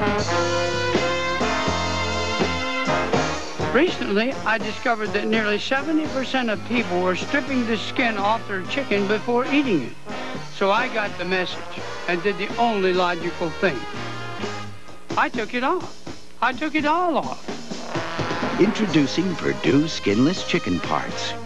Recently, I discovered that nearly 70% of people were stripping the skin off their chicken before eating it. So I got the message and did the only logical thing. I took it off. I took it all off. Introducing Perdue Skinless Chicken Parts.